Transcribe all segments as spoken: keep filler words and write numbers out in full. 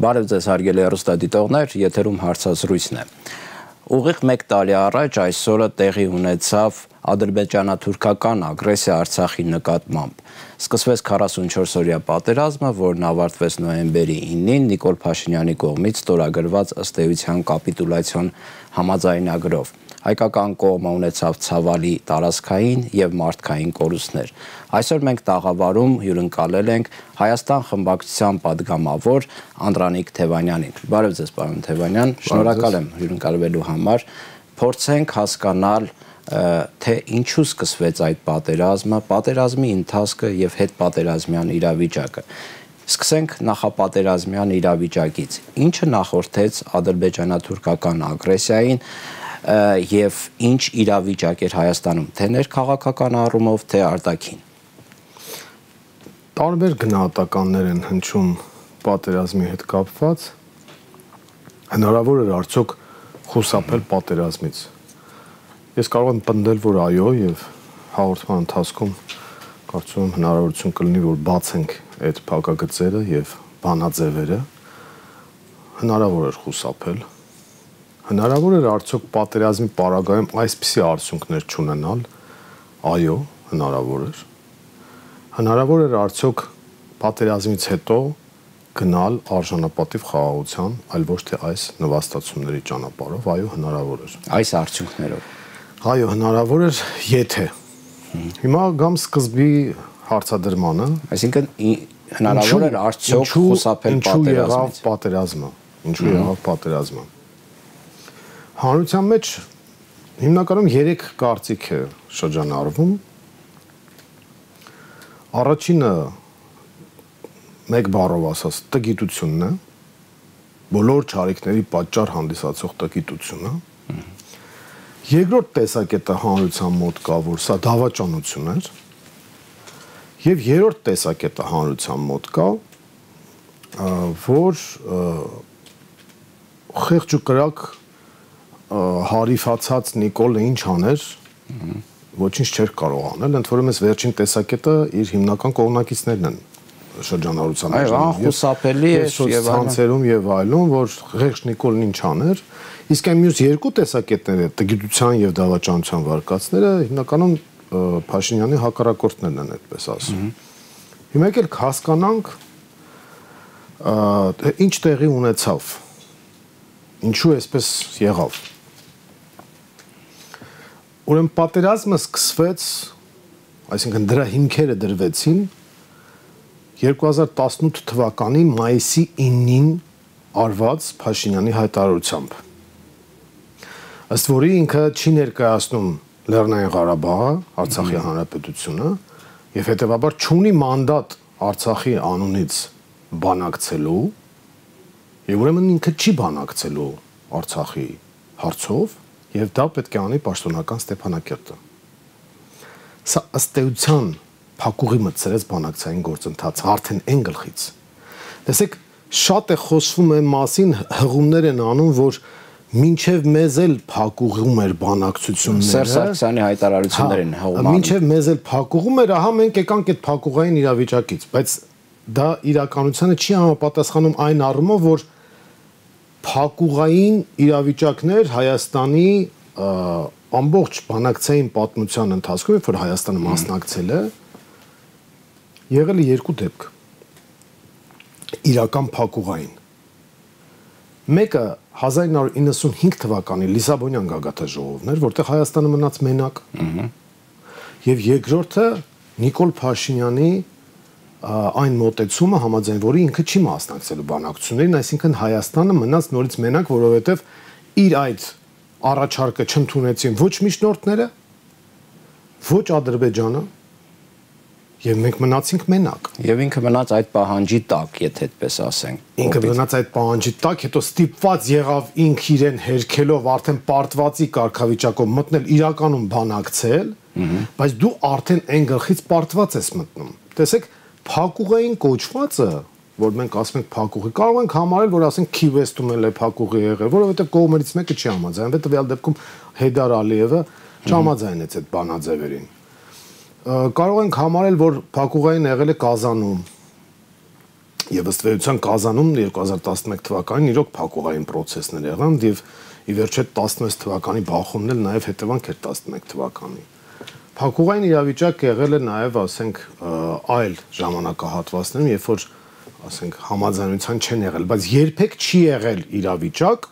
Բարև ձեզ հարգելի հեռուստադիտողներ, եթերում հարցազրույցն է։ Ուղիղ մեկ տարի առաջ այսօրը տեղի ունեցավ ադրբեջանա-թուրքական ագրեսիա Արցախի նկատմամբ։ Սկսվեց քառասունչորս-օրյա պատերազմը, որն ավարտվեց նոյեմբերի ինին Նիկոլ Փաշինյանի կողմից ստորագրված ըստ էության կապիտուլյացիոն համաձայնագրով։ Հայկական կողմը ունեցավ ցավալի տարածքային եւ մարդկային կորուստներ։ Այսօր մենք տաղավարում հյուրընկալել ենք Հայաստան խմբակցության падգամավոր Անդրանիկ Թևանյանին։ Բարև ձեզ, պարոն Թևանյան, շնորհակալ եմ հյուրընկալվելու համար։ Փորձենք հասկանալ, թե ինչու սկսվեց այդ պատերազմը, պատերազմի ընթացքը եւ հետպատերազմյան իրավիճակը։ Սկսենք նախապատերազմյան իրավիճակից։ Ինչը նախորդեց ադրբեջանա-թուրքական ագրեսիային եւ ինչ իրավիճակ էր Հայաստանում, թե ներքաղաքական առումով, թե արտաքին։ Տարբեր գնահատականներ են հնչում պատերազմի հետ կապված։ Հնարավոր էր արդյոք խուսափել պատերազմից։ Ես կարող եմ պնդել, որ այո, եւ հաղորդման ընթացքում կարծում եմ հնարավորություն կլինի, որ բացենք այդ փակագծերը եւ բանաձևերը։ Հնարավոր էր խուսափել։ Հնարավոր էր արդյոք պատերազմի պարագայում այսպիսի արդյունքներ չունենալ։ Այո, հնարավոր էր։ Հնարավոր էր արդյոք պատերազմից հետո գնալ արժանապատիվ խաղաղության, այլ ոչ թե այս նվաստացումների ճանապարհով, այո, հնարավոր էր։ Այս արդյունքներով։ Այո, հնարավոր էր, եթե։ Հիմա գամ սկզբի հարցադրմանը, այսինքն հնարավոր էր արդյոք խուսափել պատերազմից։ Պատերազմը, ինչու եղավ պատերազմը։ Հանրության մեջ հիմնականում երեք կարծիք է շրջանառվում։ Առաջինը մեկ բառով ասած տգիտությունն է, բոլոր չարիքների պատճառ հանդիսացող տգիտությունը։ Երկրորդ տեսակետը հանրության մոտ կա, որ սա դավաճանություն էր։ Եվ երրորդ տեսակետը հանրության մոտ կա, որ խեղճ ու կրակ հարիվացած Նիկոլը ինչ աներ, ոչինչ չէր կարող անել, ընդ որում էս վերջին տեսակետը իր հիմնական կողմնակիցներն են շրջանառության մեջ։ Այո, անխուսափելի է եւ ցանցերում եւ այլն, որ խեղճ Նիկոլն ինչ աներ, իսկ այն մյուս երկու տեսակետները, տգիտության եւ դավաճանության վարկածները հիմնականում Փաշինյանի հակառակորդներն են, այդպես ասում։ Հիմա եկեք հասկանանք ինչ տեղի ունեցավ, ինչու այսպես եղավ։ Ուրեմն պատերազմը սկսվեց, այսինքն դրա հիմքերը դրվեցին երկու հազար տասնութ թվականի մայիսի ինին արված Փաշինյանի հայտարարությամբ։ Ըստ որի ինքը չի ներկայացնում Լեռնային Ղարաբաղը, Արցախի հանրապետությունը, եւ հետեւաբար չունի մանդատ Արցախի անունից բանակցելու, եւ ուրեմն ինքը չի բանակցելու Արցախի հարցով, եւ դա պետք է անի պաշտոնական Ստեփանակերտը։ Սա ըստ էության փակուղի մտցրեց բանակցային գործընթացը արդեն այն գլխից։ Տեսեք, շատ է խոսվում այն մասին, հղումներ են անում, որ մինչև մեզ էլ փակուղում էր բանակցությունները։ Սերժ Սարգսյանի հայտարարություններին հղում։ Մինչև մեզ էլ փակուղում էր, ահա մենք եկանք այդ փակուղային իրավիճակից, բայց դա իրականությանը չի համապատասխանում այն առումով, որ փակուղային իրավիճակներ Հայաստանի ամբողջ բանակցային պատմության ընթացքում, որ Հայաստանը մասնակցել է, եղել է երկու դեպք։ Իրական փակուղային։ Մեկը հազար ինը հարյուր իննսունհինգ թվականի Լիսաբոնյան գագաթաժողովն էր, որտեղ Հայաստանը մնաց մենակ։ Եվ երկրորդը Նիկոլ Փաշինյանի այն մոտեցումը, համաձայն որի ինքը չի մասնակցելու բանակցություններին, այսինքն Հայաստանը մնաց նորից մենակ, որովհետև իր այդ առաջարկը չընդունեցին ոչ միջնորդները, ոչ Ադրբեջանը, եւ մենք մնացինք մենակ։ Եվ ինքը մնաց այդ պահանջի տակ, եթե այդպես ասենք։ Ինքը մնաց այդ պահանջի տակ, հետո ստիպված եղավ ինք իրեն հերքելով արդեն պարտվածի կարգավիճակով մտնել իրականում բանակցել, բայց դու արդեն այն գլխից պարտված ես մտնում։ Տեսեք, փակուղային կոչվածը, որ մենք ասում ենք փակուղի, կարող ենք համարել, որ ասենք Քիվեստում էլ է փակուղի եղել, որովհետեւ կողմերից մեկը չի համաձայնվել, տվյալ դեպքում Հեյդար Ալիևը չհամաձայնեց այդ բանաձևերին։ Կարող ենք համարել, որ փակուղային եղել է Կազանում, Եվ ըստ էության Կազանում երկու հազար տասնմեկ թվականին իրոք փակուղային process-ներ եղան եւ ի վերջո տասնվեց թվականի բախումն էլ նաեւ հետևանք էր տասնմեկ թվականի։ Փակուղային իրավիճակը եղել է նաեւ, ասենք, այլ ժամանակահատվածներում, երբ որ, ասենք, համաձայնության չեն եղել, բայց երբեք չի եղել իրավիճակ,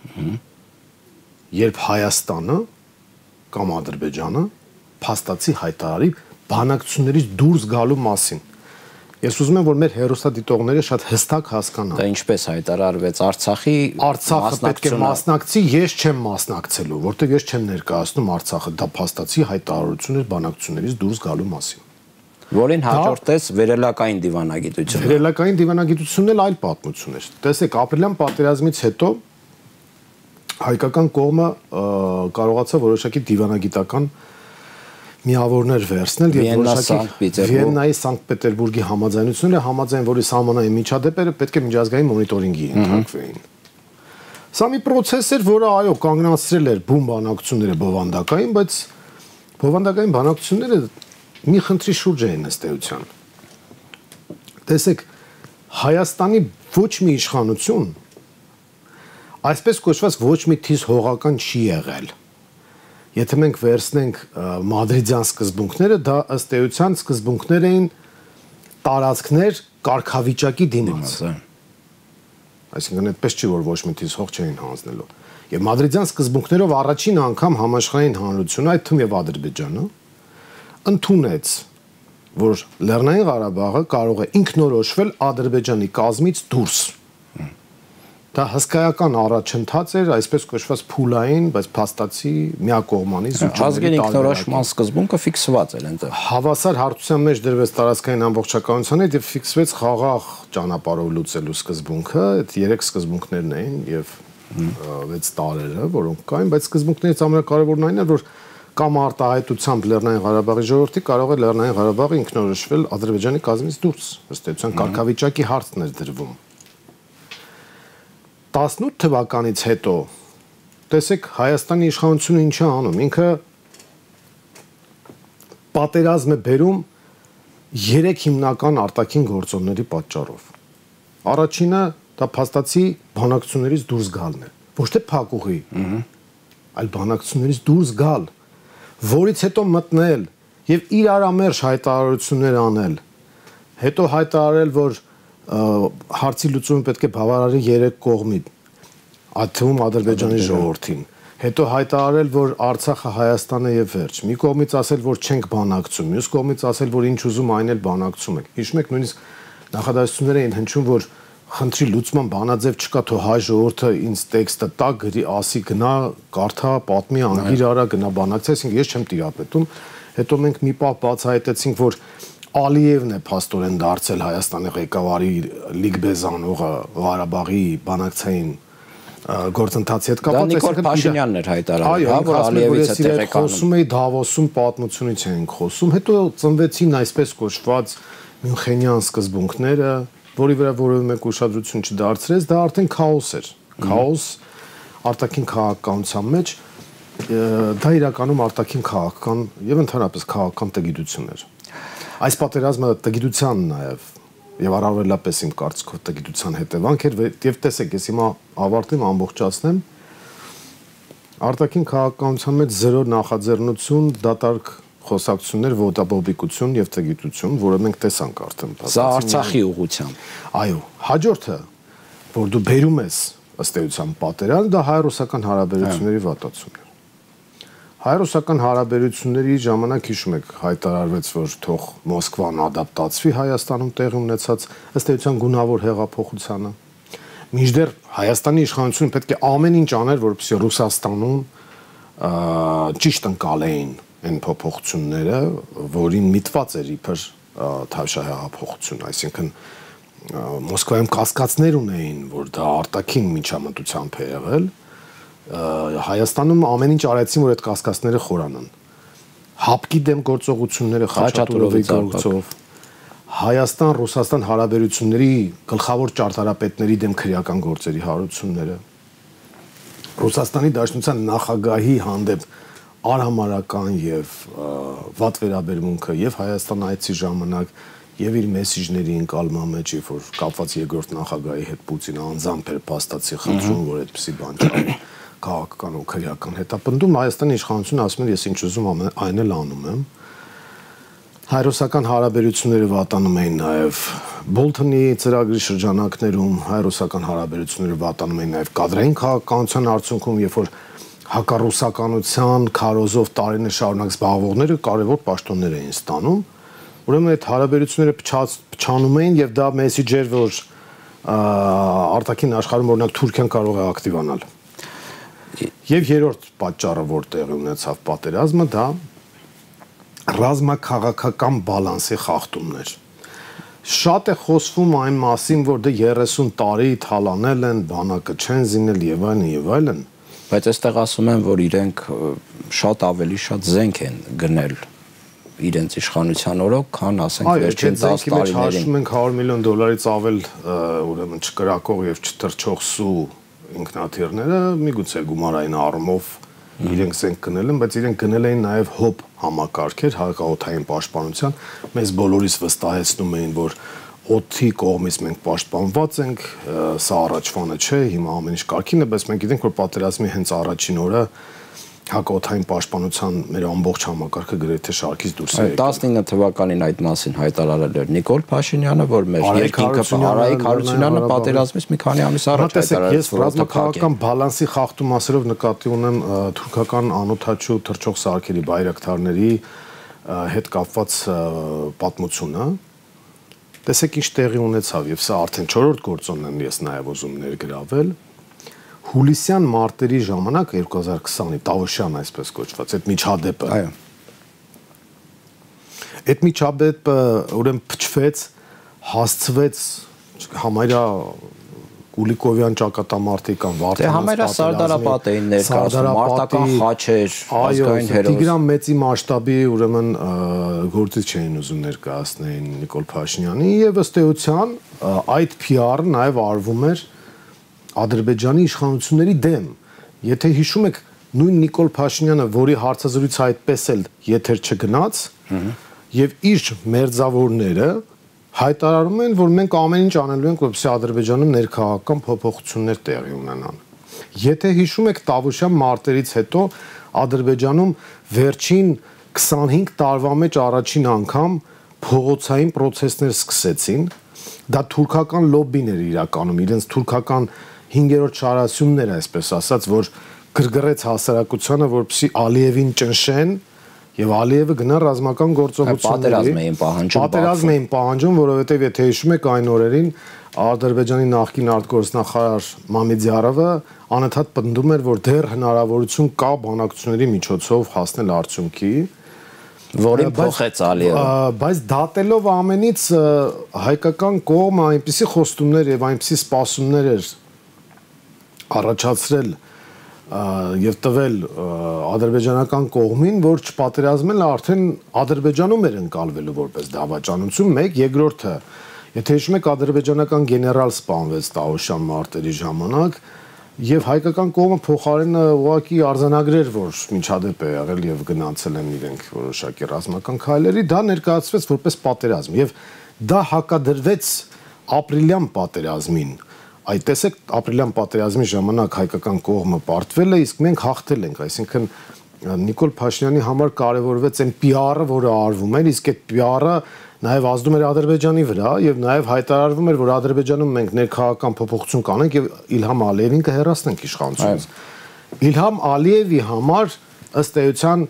երբ Հայաստանը կամ Ադրբեջանը փաստացի հայտարարի բանակցություններից դուրս գալու մասին։ Ես ուզում եմ, որ մեր հերոստատիտողները շատ հստակ հասկանան։ Դա ինչպես հայտարարվեց Արցախի Արցախը պետք է մասնակցի, ես չեմ մասնակցելու, որտեղ ես չեմ ներկայացնում Արցախը, դա փաստացի հայտարարություն էր բանակցություններից դուրս գալու մասին։ Որին հաջորդեց վերելակային դիվանագիտությունը։ Վերելակային դիվանագիտությունն էլ այլ պատմություն էր։ Տեսեք, ապրիլյան պատերազմից հետո հայկական կողմը կարողացավ որոշակի դիվանագիտական միավորներ վերցնել եւ որոշակի Վիեննայի Սանկտ Պետերբուրգի համաձայնությունները, համաձայն որի սահմանային միջադեպերը պետք է միջազգային մոնիտորինգի ենթարկվեին։ Սա մի process էր, որը այո, կանգնացրել էր բուն բանակցությունները բովանդակային, բայց բովանդակային բանակցությունները մի խնդրի շուրջ էին ըստ էության։ Տեսեք, Հայաստանի ոչ մի իշխանություն այսպես կոչված ոչ մի թիզ հողական չի եղել։ Եթե մենք վերցնենք մադրիդյան սկզբունքները, դա ըստ էության սկզբունքներ էին տարածքներ կարգավիճակի դիմաց։ Այսինքն այդպես չի, որ ոչ մի թիզ հող չէին հանձնելու։ Եվ մադրիդյան սկզբունքներով առաջին անգամ համաշխարհային հանրությունը, այդ թվում եւ Ադրբեջանը, ընդունեց, որ Լեռնային Ղարաբաղը կարող է ինքնորոշվել Ադրբեջանի կազմից դուրս։ Դա հսկայական առաջընթաց էր, այսպես կոչված փուլային, բայց փաստացի միակողմանի ազգային ինքնորոշման սկզբունքը ֆիքսված էր այնտեղ։ Հավասար հարթության մեջ դրվեց տարածքային ամբողջականության հետ եւ ֆիքսվեց խաղաղ ճանապարհով լուծելու սկզբունքը, այդ երեք սկզբունքներն էին եւ վեց տարերը, որոնք կային, բայց սկզբունքներից ամենակարևորն այն է, որ կամ արտահայտությամբ Լեռնային Ղարաբաղի ժողովրդի կարող է Լեռնային Ղարաբաղը ինքնորոշվել Ադրբեջանի կազմից դուրս, ըստ էության կարգավիճակի հարցն էր դրվում։ տասնութ թվականից հետո տեսեք Հայաստանի իշխանությունը ինչ է անում, ինքը պատերազմ է բերում երեք հիմնական արտաքին գործոնների պատճառով։ Առաջինը դա փաստացի բանակցություններից դուրս գալն է, ոչ թե փակուղի, այլ բանակցություններից դուրս գալ, որից հետո մտնել եւ իրարամերժ հայտարարություններ անել, հետո հայտարարել, որ հարցի լուծումը պետք է բավարարի երեք կողմի, այդ թվում Ադրբեջանի ժողովրդին, հետո հայտարարել, որ Արցախը Հայաստան է եւ վերջ, մի կողմից ասել, որ չենք բանակցում, մյուս կողմից ասել, որ ինչ ուզում այն էլ բանակցում ենք։ Հիշում եք, նույնիսկ նախադասություններ էին հնչում, որ խնդրի լուծման բանաձև չկա, թող հայ ժողովուրդը ինձ տեքստը տա, գրի, ասի, գնա, կարդա, պատմի, անգիր արա, գնա բանակցի, այսինքն ես չեմ տիրապետում։ Հետո մենք մի պահ բացահայտեցինք, որ Ալիևն է փաստորեն դարձել Հայաստանի ղեկավարի լիգբեզ անողը Ղարաբաղի բանակցային գործընթացի հետ կապված։ Դա Նիկոլ Փաշինյանն էր հայտարարել, որ Ալիևից է տեղեկանում։ Խոսում էի Դավոսում պատմությունից ենք խոսում, հետո ծնվեցին այսպես կոչված Մյունխենյան սկզբունքները, որի վրա որևէ մեկ ուշադրություն չդարձրեց, դա արդեն քաոս էր։ Քաոս արտաքին քաղաքականության մեջ, դա իրականում արտաքին քաղաքական եւ ընդհանրապես քաղաքական տգիտություն էր։ Այս պատերազմը տգիտության նաև եւ առավելապես իմ կարծիքով տգիտության հետևանք էր եւ տեսեք, ես հիմա ավարտեմ, ամբողջացնեմ, արտաքին քաղաքականության մեջ զերո նախաձեռնություն, դատարկ խոսակցություններ, ոտաբոբիկություն եւ տգիտություն, որը մենք տեսանք արդեն։ Սա Արցախի ուղղությամբ։ Այո, հաջորդը, որ դու բերում ես ըստ էության պատերազմ, դա հայ-ռուսական հարաբերությունների վատացումն է։ Հայ-ռուսական հարաբերությունների ժամանակ հիշում եք հայտարարվեց, որ թող Մոսկվան ադապտացվի Հայաստանում տեղի ունեցած ըստ էության գունավոր հեղափոխությանը։ Մինչդեռ Հայաստանի իշխանությունը պետք է ամեն ինչ աներ, որպեսզի Ռուսաստանում ճիշտ ընկալեին այն փոփոխությունները, որին միտված էր իբր թավշահեղափոխություն, այսինքն Մոսկվայում կասկածներ ունեին, որ դա արտաքին միջամտությամբ է եղել։ Հայաստանում ամեն ինչ արեցին, որ այդ կասկածները խորանան։ Հապկի դեմ գործողությունները Խաչատուրովի գործով, Հայաստան-Ռուսաստան հարաբերությունների գլխավոր ճարտարապետների դեմ քրեական գործերի հարությունները, Ռուսաստանի Դաշնության նախագահի հանդեպ արհամարական եւ վատ վերաբերմունքը եւ Հայաստան այցի ժամանակ եւ իր մեսիջների ընկալման մեջ, երբ որ կապված երկրորդ նախագահի հետ Պուտինը անձամբ էր փաստացի խնդրում, որ այդպեսի բան չանի, քաղաքական ու քրեական հետապնդում, Հայաստանի իշխանությունը ասում էր, ես ինչ ուզում այն էլ անում եմ։ Հայ-ռուսական հարաբերությունները վատանում էին նաև Բոլթոնի ծրագրի շրջանակներում, հայ-ռուսական հարաբերությունները վատանում էին նաև կադրային քաղաքականության արդյունքում, երբ որ հակառուսականության քարոզով տարիներ շարունակ զբաղվողները կարևոր պաշտոններ էին ստանում, ուրեմն այդ հարաբերությունները փչանում էին եւ դա մեսիջ էր, որ արտաքին աշխարհում օրինակ Թուրքիան կարող է ակտիվանալ։ Եվ երրորդ պատճառը, որ տեղի ունեցավ պատերազմը, դա ռազմաքաղաքական բալանսի խախտումն էր։ Շատ է խոսվում այն մասին, որ դե երեսուն տարի թալանել են, բանակը չեն զինել եւ այլն եւ այլն, բայց այստեղ ասում են, որ իրենք շատ ավելի շատ զենք են գնել իրենց իշխանության օրոք, քան ասենք վերջին տասը տարիներին։ Այո, հաշվում ենք հարյուր միլիոն դոլարից ավել ուրեմն չկրակող եւ չթրջող սու ինքնաթիռները, միգուցե գումարային առումով իրենք զենք գնել են, բայց իրենք գնել էին նաև հոբ համակարգեր հակաօդային պաշտպանության, մեզ բոլորիս վստահեցնում էին, որ օդի կողմից մենք պաշտպանված ենք, սա առաջվանը չէ, հիմա ամեն ինչ կարգին է, բայց մենք գիտենք, որ պատերազմի հենց առաջին օրը հակաօդային պաշտպանության մեր ամբողջ համակարգը գրեթե շարքից դուրս է եկել։ տասնինը թվականին այդ մասին հայտարարել էր Նիկոլ Փաշինյանը, որ մեր երկինքը Արայիկ Հարությունյանը պատերազմից մի քանի ամիս առաջ հայտարարեց, որ ռազմաքաղաքական բալանսի խախտում ասելով նկատի ունեմ թուրքական անօդաչու թռչող սարքերի բայրակթարների հետ կապված պատմությունը։ Տեսեք ինչ տեղի ունեցավ, եւ սա արդեն չորրորդ գործոնն եմ ես նաեւ ուզում ներգրավել։ Հուլիսյան մարտերի ժամանակ երկու հազար քսանի Տավուշյան այսպես կոչված այդ միջադեպը։ Այո։ Այդ միջադեպը ուրեմն փչվեց, հասցվեց համարյա Կուլիկովյան ճակատամարտի կամ Վարդանանց համարյա Սարդարապատ էին ներկայացնում, մարտական խաչեր, ազգային հերոս։ Տիգրան մեծի մասշտաբի ուրեմն գործիչ չէին ուզում ներկայացնել Նիկոլ Փաշինյանին եւ ըստ էության այդ P R-ը նաեւ արվում էր Ադրբեջանի իշխանությունների դեմ։ Եթե հիշում եք, նույն Նիկոլ Փաշինյանը, որի հարցազրույցը այդպես էլ եթեր չգնաց, եւ իր մերձավորները հայտարարում են, որ մենք ամեն ինչ անելու ենք, որպեսզի Ադրբեջանում ներքաղաքական փոփոխություններ տեղի ունենան։ Եթե հիշում եք, Տավուշյան մարտերից հետո Ադրբեջանում վերջին քսանհինգ տարվա մեջ առաջին անգամ փողոցային պրոցեսներ սկսեցին։ Դա թուրքական լոբբին էր իրականում, իրենց թուրքական հինգերորդ շարասյուններ, այսպես ասած, որ գրգռեց հասարակությանը, որպեսզի Ալիևին ճնշեն եւ Ալիևը գնա ռազմական գործողությունների։ Պատերազմ էին պահանջում։ Պատերազմ էին պահանջում, որովհետեւ եթե հիշում եք այն օրերին Ադրբեջանի նախկին արտգործնախարար Մամեդյարովը անընդհատ պնդում էր, որ դեռ հնարավորություն կա բանակցությունների միջոցով հասնել արդյունքի, որին փոխեց Ալիևը։ Բայց դատելով ամենից հայկական կողմը այնպիսի խոստումներ եւ այնպիսի սպասումներ էր առաջացրել եւ տվել ադրբեջանական կողմին, որ չպատերազմելը արդեն Ադրբեջանում էր ընկալվելու որպես դավաճանություն, մեկ, երկրորդը, եթե հիշում եք, ադրբեջանական գեներալ սպանվեց Տավուշյան մարտերի ժամանակ եւ հայկական կողմը փոխարենը ուղղակի արձանագրեր, որ միջադեպ է եղել եւ գնացել են իրենք որոշակի ռազմական քայլերի, դա ներկայացվեց որպես պատերազմ եւ դա հակադրվեց ապրիլյան պատերազմին։ Այդ տեսեք, ապրիլյան պատերազմի ժամանակ հայկական կողմը պարտվել է, իսկ մենք հաղթել ենք, այսինքն Նիկոլ Փաշինյանի համար կարևորվեց այն P R-ը, որը արվում էր, իսկ այդ P R-ը նաև ազդում էր Ադրբեջանի վրա եւ նաև հայտարարվում էր, որ Ադրբեջանում մենք ներքաղաքական փոփոխություն կանենք եւ Իլհամ Ալիևին կհեռացնենք իշխանությունից։ Իլհամ Ալիևի համար ըստ էության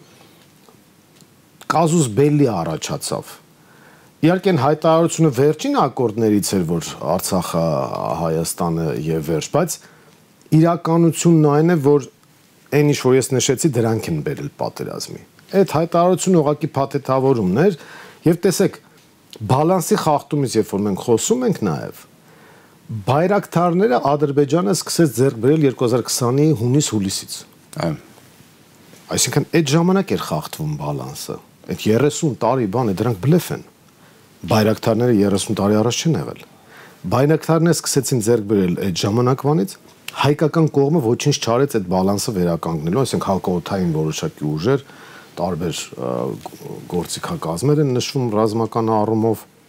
կազուս բելլի առաջացավ։ Իհարկե հայտարարությունը վերջին ակորդներից էր, որ Արցախը, Հայաստանը եւ վերջ, բայց իրականությունն այն է, որ այն ինչ որ ես նշեցի, դրանք են բերել պատերազմի։ Այդ հայտարարությունը ուղղակի փաթեթավորումն էր եւ տեսեք, բալանսի խախտումից երբ որ մենք խոսում ենք նաեւ, բայրակթարները Ադրբեջանը սկսեց ձեռք բերել երկու հազար քսանի հունիս-հուլիսից։ Այո։ Այսինքն այդ ժամանակ էր խախտվում բալանսը։ Այդ երեսուն տարի բան է, դրանք բլեֆ են։ Բայրակթարները երեսուն տարի առաջ չեն եղել։ Բայրակթարները սկսեցին ձեռք բերել այդ ժամանակվանից, հայկական կողմը ոչինչ չարեց այդ բալանսը վերականգնելու, այսինքն հակաօդային որոշակի ուժեր, տարբեր գործիքակազմեր են նշվում ռազմական առումով,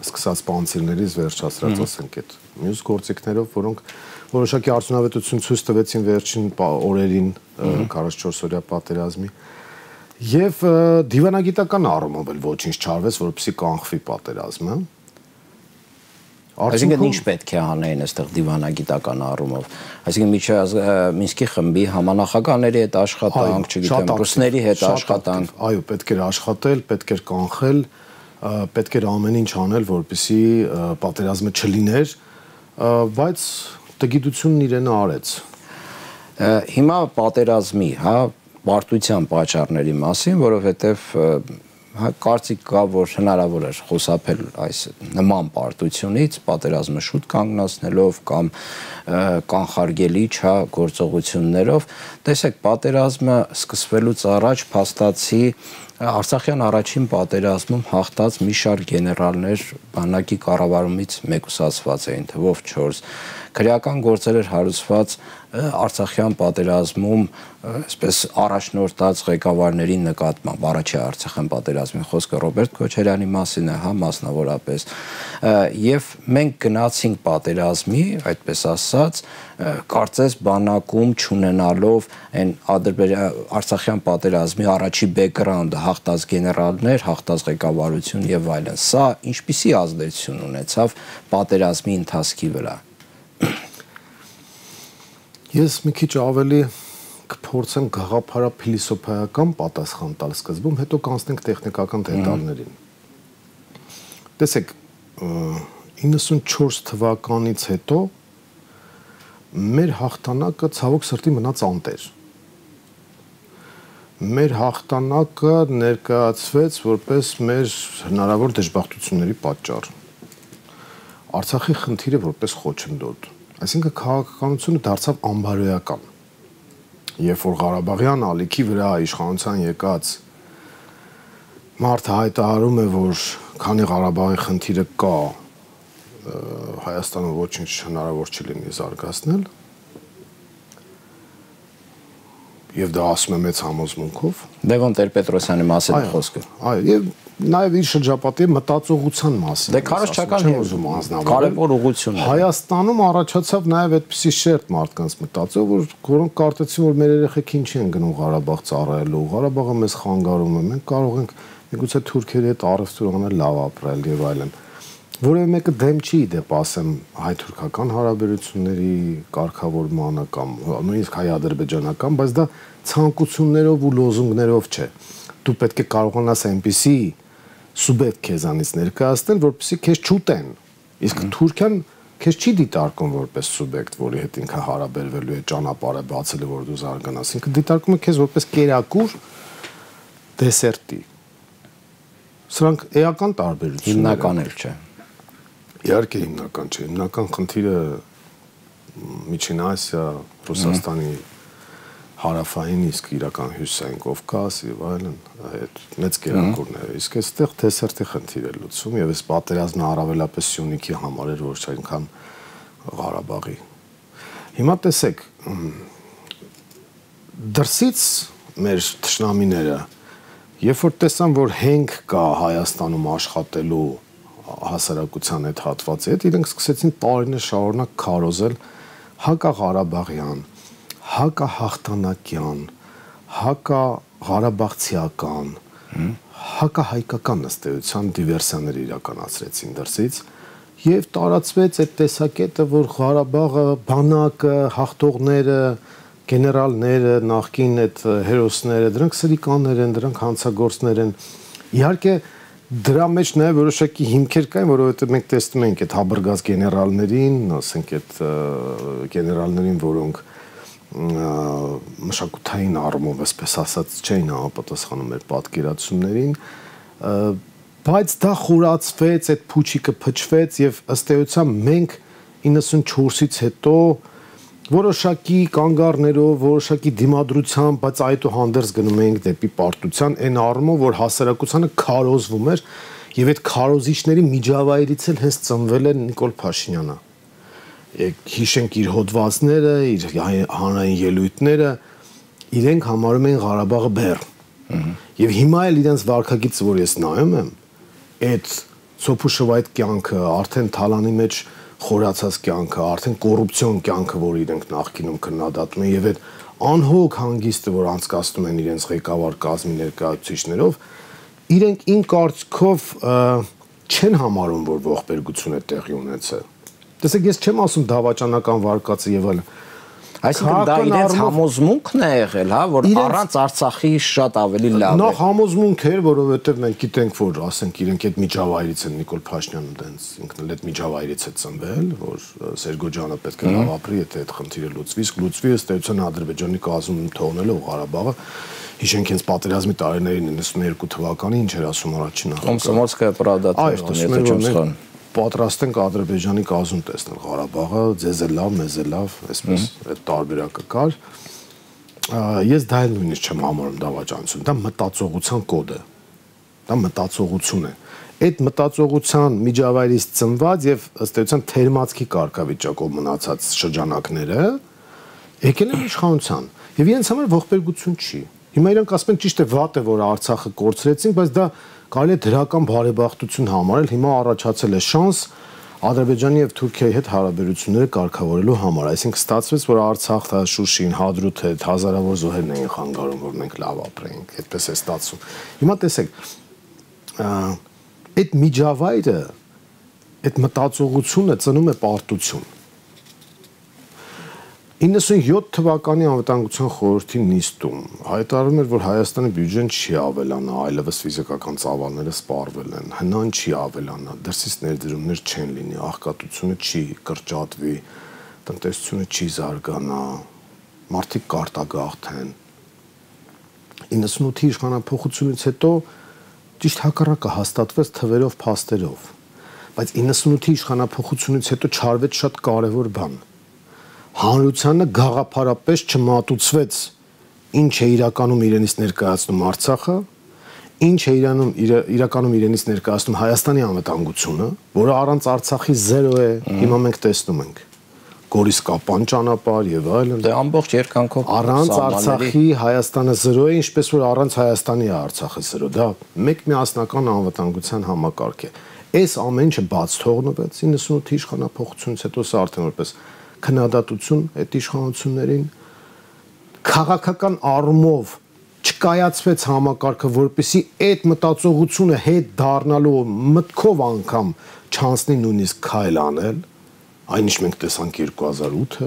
սկսած պանցիրներից վերջացրած ասենք այդ մյուս գործիքներով, որոնք որոշակի արդյունավետություն ցույց տվեցին վերջին օրերին քառասունչորս օրյա պատերազմի եւ դիվանագիտական առումով էլ ոչինչ չարվեց, որպեսզի կանխվի պատերազմը։ Այսինքն ինչ պետք է անեն այստեղ դիվանագիտական առումով։ Այսինքն Մինսկի խմբի համանախագահների հետ աշխատանք, չգիտեմ, ռուսների հետ աշխատանք։ Այո, պետք էր աշխատել, պետք էր կանխել, պետք էր ամեն ինչ անել, որպեսզի պատերազմը չլիներ, բայց տգիտությունն իրենը արեց։ Հիմա պատերազմի, հա, պարտության պատճառների մասին, որովհետև Հա կարծիք կա, որ հնարավոր էր խուսափել այս նման պարտությունից, պատերազմը շուտ կանգնացնելով կամ կանխարգելի չա գործողություններով։ Տեսեք, պատերազմը սկսվելուց առաջ փաստացի Արցախյան առաջին պատերազմում հաղթած մի շարք գեներալներ բանակի կառավարումից մեկուսացված էին, թվով չորս։ Քրեական գործեր էր հարուցված Արցախյան պատերազմում, այսպես առաջնորդած ղեկավարների նկատմամբ, առաջի Արցախյան պատերազմի խոսքը Ռոբերտ Քոչարյանի մասին է, հա, մասնավորապես, եւ մենք գնացինք պատերազմի, այդպես ասած, կարծես բանակում չունենալով այն Արցախյան պատերազմի առաջի բեքգրաունդը, հաղթած գեներալներ, հաղթած ղեկավարություն եւ այլն։ Սա ինչպիսի ազդեցություն ունեցավ պատերազմի ընթացքի վրա։ Ես մի քիչ ավելի կփորձեմ գաղափարափիլիսոփայական պատասխան տալ սկզբում, հետո կանցնենք տեխնիկական դետալներին։ Տեսեք, իննսունչորս թվականից հետո մեր հաղթանակը ցավոք սրտի մնաց անտեր։ Մեր հաղթանակը ներկայացվեց որպես մեր հնարավոր դժբախտությունների պատճառ։ Արցախի խնդիրը որպես խոչընդոտ։ Այսինքն քաղաքականությունը դարձավ անբարոյական։ Երբ որ Ղարաբաղյան ալիքի վրա իշխանության եկած մարդը հայտարարում է, որ քանի Ղարաբաղի խնդիրը կա, Հայաստանը ոչինչ հնարավոր չլինի զարգացնել, եւ դա ասում է մեծ համոզմունքով։ Լևոն Տեր-Պետրոսյանի մասին է խոսքը։ Այո, եւ նաեւ իր շրջապատի մտածողության մասին։ Դե քարոզչական կարևոր ուղղություն է։ Հայաստանում առաջացավ նաեւ այդպիսի շերտ մարդկանց մտածող, որ որոնք կարծեցին, որ մեր երեխեք ինչի են գնում Ղարաբաղ ծառայելու, Ղարաբաղը մեզ խանգարում է, մենք կարող ենք միգուցե թուրքերի հետ առևտուր անել, լավ ապրել եւ այլն։ Որևէ մեկը դեմ չի դեպ ասեմ հայ-թուրքական հարաբերությունների կարգավորմանը կամ նույնիսկ հայ-ադրբեջանական, բայց դա ցանկություններով ու լոզունգներով չէ։ Դու պետք է կարողանաս այնպիսի սուբյեկտ քեզանից ներկայացնել, որպեսզի քեզ չուտեն։ Իսկ Թուրքիան քեզ չի դիտարկում որպես սուբյեկտ, որի հետ ինքը հարաբերվելու է, ճանապարհը բացելու, որ դու զարգանաս։ Ինքը դիտարկում է քեզ որպես կերակուր դեսերտի։ Սրանք էական տարբերություններ են։ Հիմնական էլ չէ։ Իհարկե հիմնական չէ, հիմնական խնդիրը Միջին Ասիա, Ռուսաստանի հարավային, իսկ իրական հյուսային Կովկաս եւ այլն, այդ մեծ կերակուրն է։ Իսկ այստեղ դեսերտի խնդիր է լուծում եւ այս պատերազմը առավելապես Սյունիքի համար էր, ոչ այնքան Ղարաբաղի։ Հիմա տեսեք, դրսից մեր թշնամիները, երբ որ տեսան, որ հենք կա Հայաստանում աշխատելու հասարակության այդ հատվածի հետ, իրենք սկսեցին տարիներ շարունակ քարոզել հակաղարաբաղյան, հակահաղթանակյան, հակաղարաբաղցիական, հակահայկական ըստեյության դիվերսիաներ իրականացրեցին դրսից եւ տարածվեց այդ տեսակետը, որ Ղարաբաղը բանակը, հաղթողները, գեներալները, նախկին այդ հերոսները, դրանք սրիկաններ են, դրանք հանցագործներ են։ Իհարկե դրա մեջ նաև որոշակի հիմքեր կային, որովհետև մենք տեսնում ենք այդ հաբրգած գեներալներին, ասենք այդ գեներալներին, որոնք մշակութային առումով, այսպես ասած, չէին համապատասխանում մեր պատկերացումներին, բայց դա խորացվեց, այդ փուչիկը փչվեց եւ ըստ էության մենք իննսունչորսից հետո որոշակի կանգառներով, որոշակի դիմադրությամբ, բայց այդուհանդերձ գնում էինք դեպի պարտության, այն առումով, որ հասարակությանը քարոզվում էր եւ այդ քարոզիչների միջավայրից էլ հենց ծնվել է Նիկոլ Փաշինյանը։ Հիշենք իր հոդվածները, իր հանրային ելույթները, իրենք համարում են Ղարաբաղը բեռ։ Եվ հիմա էլ իրենց վարքագիծը, որ ես նայում եմ, այդ սոփուշով այդ կյանքը, արդեն թալանի մեջ խորացած կյանքը, արդեն կոռուպցիոն կյանքը, որ իրենք նախկինում քննադատում են եւ այդ անհոգ հանգիստը, որ անցկացնում են իրենց ղեկավար կազմի ներկայացուցիչներով, իրենք ին կարծիքով չեն համարում, որ ողբերգություն է տեղի ունեցել։ Տեսեք, ես չեմ ասում դավաճանական վարկածը եւ այլն։ Այսինքն դա իրենց համոզմունքն է եղել, հա, որ առանց Արցախի շատ ավելի լավ է։ Նա համոզմունք էր, որովհետև մենք գիտենք, որ ասենք իրենք այդ միջավայրից են Նիկոլ Փաշինյանը դենց ինքն էլ այդ միջավայրից է ծնվել, որ Սերգոջանը պետք է լավ ապրի, եթե այդ խնդիրը լուծվի, լուծվի ըստ էության Ադրբեջանի կազմում թողնելով Ղարաբաղը։ Հիշենք հենց պատերազմի տարիներին իննսուններկու թվականին, ինչ էր ասում առաջին նախագահը։ Կոմսոմոլսկայա պրավդա, եթե պատրաստ ենք Ադրբեջանի կազում տեսնել Ղարաբաղը, ձեզ է լավ, մեզ է լավ, այսպես այդ տարբերակը կար։ Ես դա էլ նույնիսկ չեմ համարում դավաճանություն, դա մտածողության կոդ է։ Դա մտածողություն է։ Այդ մտածողության միջավայրից ծնված եւ ըստ էության թերմացքի կարգավիճակով մնացած շրջանակները եկել են իշխանության եւ իրենց համար ողբերգություն չի։ Հիմա իրանք ասում են ճիշտ է, վատ է, որ Արցախը կորցրեցին, բայց դա կարելի է դրական բարեբախտություն համարել, հիմա առաջացել է շանս Ադրբեջանի եւ Թուրքիայի հետ հարաբերությունները կարգավորելու համար, այսինքն ստացվեց, որ Արցախը, Շուշին, Հադրութը հազարավոր զոհերն էին խանգարում, որ մենք լավ ապրենք, այդպես է ստացվում։ Հիմա տեսեք, այդ միջավայրը, այդ մտածողությունը ծնում է պարտություն։ իննսունյոթ թվականի անվտանգության խորհրդի նիստում հայտարարում էր, որ Հայաստանի բյուջեն չի ավելանա, այլևս ֆիզիկական ծավալները սպառվել են, հնան չի ավելանա, դրսից ներդրումներ չեն լինի, աղքատությունը չի կրճատվի, տնտեսությունը չի զարգանա, մարդիկ կարտագաղթեն։ իննսունութի իշխանափոխությունից հետո ճիշտ հակառակը հաստատվեց թվերով, փաստերով, բայց իննսունութի իշխանափոխությունից հետո չարվեց շատ կարևոր բան։ Հանրությանը գաղափարապես չմատուցվեց ինչ է իրականում իրենից ներկայացնում Արցախը, ինչ է իրանում իրականում իրենից ներկայացնում Հայաստանի անվտանգությունը, որը առանց Արցախի զերո է, հիմա մենք տեսնում ենք։ Գորիսկապան ճանապարհ եւ այլն։ Դե ամբողջ երկայնքով առանց Արցախի Հայաստանը զերո է, ինչպես որ առանց Հայաստանի է Արցախը զերո։ Դա մեկ միասնական անվտանգության համակարգ է։ Այս ամեն ինչը բաց թողնվեց իննսունութի իշխանափոխությունից հետո սա արդեն որպես քննադատություն այդ իշխանություններին քաղաքական առումով չկայացվեց համակարգը, որպեսզի այդ մտածողությունը հետ դառնալու մտքով անգամ չանցնի նույնիսկ քայլ անել, այնիշ մենք տեսանք երկու հազար ութը,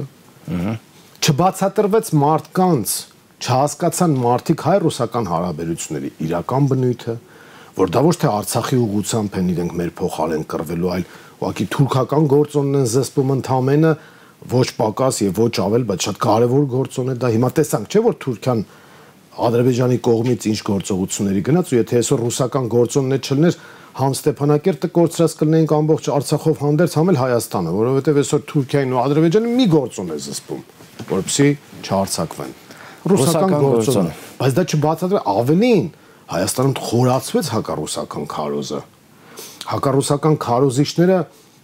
չբացատրվեց մարդկանց, չհասկացան մարդիկ հայ-ռուսական հարաբերությունների իրական բնույթը, որ դա ոչ թե Արցախի ուղղությամբ են իրենք մեր փոխարեն կռվելու, այլ ուղղակի թուրքական գործոնն են զսպում ընդամենը ոչ պակաս եւ ոչ ավել, բայց շատ կարեւոր գործոն է դա։ Հիմա տեսանք, չէ՞ որ Թուրքիան Ադրբեջանի կողմից ինչ գործողությունների գնաց, ու եթե այսօր ռուսական գործոններ չլներ, համ Ստեփանակերտը կորցրած կլինեինք ամբողջ Արցախով հանդերձ, համ էլ Հայաստանը, որովհետեւ այսօր Թուրքիային ու Ադրբեջանը մի գործոն է զսպում, որպեսզի չհարցակվեն։ Ռուսական գործոն։ Բայց դա չբացատրել, ավելին Հայաստանում խորացվեց հակառուսական քարոզը։ Հակառուսական քարոզիչները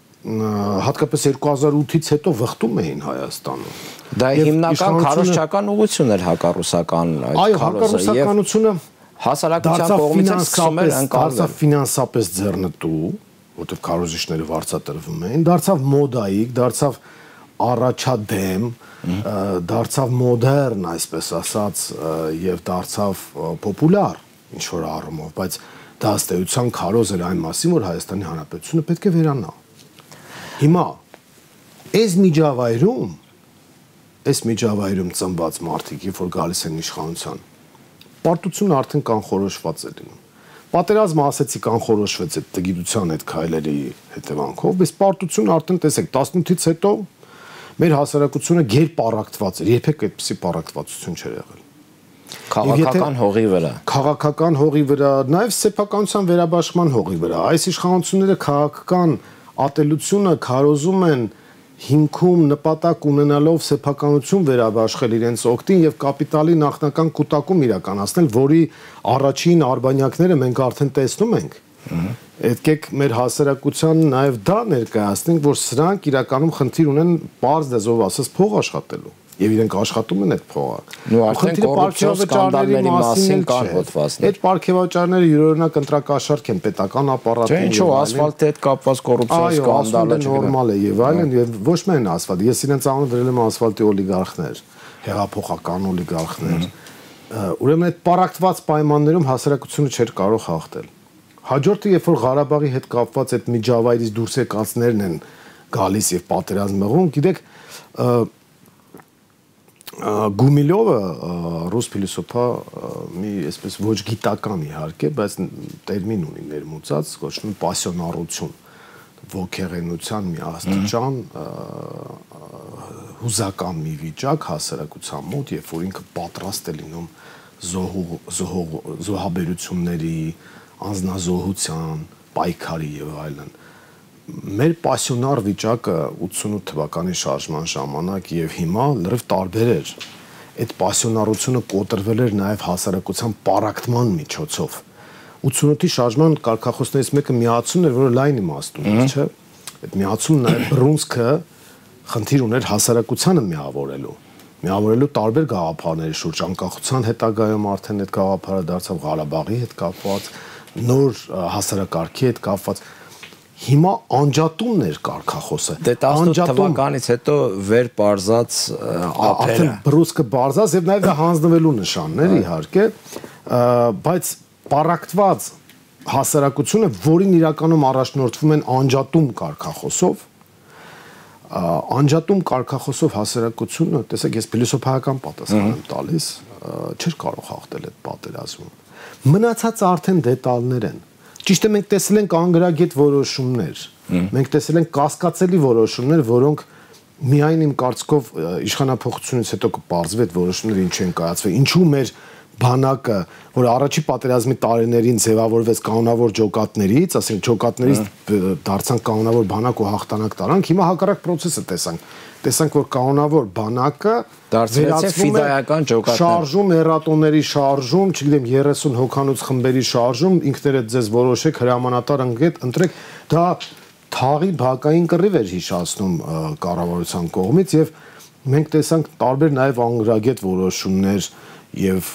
հատկապես երկու հազար ութից հետո վխտում էին Հայաստանում։ Դա հիմնական քարոզչական ուղղություն էր հակառուսական այդ քարոզը։ Այո, հակառուսականությունը հասարակության կողմից սկսում էր ընկալվել։ Դարձավ ֆինանսապես ձեռնտու, որտեղ քարոզիչները վարձատրվում էին, դարձավ մոդայիկ, դարձավ առաջադեմ, դարձավ մոդեռն, այսպես ասած, եւ դարձավ պոպուլյար ինչ որ առումով, բայց դա ըստ էության քարոզ էր այն մասին, որ Հայաստանի Հանրապետությունը պետք է վերանա։ Հիմա այս միջավայրում, այս միջավայրում ծնված մարդիկ, երբ որ գալիս են իշխանության, պարտությունը արդեն կանխորոշված է լինում։ Պատերազմը ասեցի կանխորոշվեց այդ տգիտության այդ քայլերի հետևանքով, բայց պարտությունը արդեն տեսեք տասնութից հետո մեր հասարակությունը գերպառակտված էր, երբեք այդպիսի պառակտվածություն չէր եղել։ Քաղաքական հողի վրա։ Քաղաքական հողի վրա, նաև սեփականության վերաբաշխման հողի վրա։ Այս իշխանությունները քաղաքական ատելությունը քարոզում են հիմքում նպատակ ունենալով սեփականություն վերաբաշխել իրենց օգտին եւ կապիտալի նախնական կուտակում իրականացնել, որի առաջին արբանյակները մենք արդեն տեսնում ենք։ Եկեք մեր հասարակության նաև դա ներկայացնենք, որ սրանք իրականում խնդիր ունեն բարձ դեզով ասած փող աշխատելու, Եվ իրենք աշխատում են այդ փողը։ Նու արդեն կոռուպցիոն սկանդալների մասին կան հոդվածներ։ Այդ պարգևաճարները յուրօրինակ ընտրակաշարք են պետական ապարատում։ Չէ, ինչու ասֆալտի հետ կապված կոռուպցիոն սկանդալը նորմալ է եւ այլն, եւ ոչ միայն ասֆալտ։ Ես իրենց անունը դրել եմ ասֆալտի օլիգարխներ, հեղափոխական օլիգարխներ։ Ուրեմն այդ պարակտված պայմաններում հասարակությունը չէր կարող հաղթել։ Հաջորդը, երբ որ Ղարաբաղի հետ կապված այդ միջավայրից դուրս եկածներն են գալիս եւ պատերազմ մղում, գիտեք, Գումիլովը ռուս փիլիսոփա մի այսպես ոչ գիտական իհարկե, բայց տերմին ունի ներմուծած, կոչվում է պասիոնարություն, ոգեղենության մի աստիճան, հուզական մի վիճակ հասարակության մոտ, երբ որ ինքը պատրաստ է լինում զոհաբերությունների, անձնազոհության, պայքարի եւ այլն։ Մեր պասիոնար վիճակը ութսունութ թվականի շարժման ժամանակ եւ հիմա լրիվ տարբեր էր։ Այդ պասիոնարությունը կոտրվել էր նաեւ հասարակության պարակտման միջոցով։ ութսունութի շարժման կարգախոսներից մեկը միացումն էր, որը լայն իմաստուն էր, չէ՞։ Այդ միացումն նաեւ բռունցքը խնդիր ուներ հասարակությանը միավորելու։ Միավորելու տարբեր գաղափարների շուրջ, անկախության հետագայում արդեն այդ գաղափարը դարձավ Ղարաբաղի հետ կապված, նոր հասարակարգի հետ կապված։ Հիմա անջատումն էր կարգախոսը։ Դե տասնութ թվականից հետո վեր բարձած ափերը։ Արդեն բռուցքը բարձած եւ նաեւ դա հանձնվելու նշաններ իհարկե, բայց պարակտված հասարակությունը, որին իրականում առաջնորդվում են անջատում կարգախոսով, անջատում կարգախոսով հասարակությունը, տեսեք, ես փիլիսոփայական պատասխան եմ տալիս, չէր կարող հաղթել այդ պատերազմում։ Մնացածը արդեն դետալներ են։ Ճիշտ է, մենք տեսել ենք անգրագետ որոշումներ, մենք տեսել ենք կասկածելի որոշումներ, որոնք միայն իմ կարծիքով իշխանափոխությունից հետո կպարզվի այդ որոշումները ինչ են կայացվել, ինչու մեր բանակը, որ առաջի պատերազմի տարիներին ձևավորվեց կանոնավոր ջոկատներից, ասենք ջոկատներից դարձան կանոնավոր բանակ ու հաղթանակ տարանք, հիմա հակառակ process-ը տեսանք, տեսանք, որ կանոնավոր բանակը վերածվում է շարժում, էրատոների շարժում, չգիտեմ, երեսուն հոգանոց խմբերի շարժում, ինքներդ ձեզ որոշեք հրամանատար ընտրեք, դա թաղի բակային կռիվ էր հիշացնում կառավարության կողմից եւ մենք տեսանք տարբեր նաեւ անգրագետ որոշումներ եւ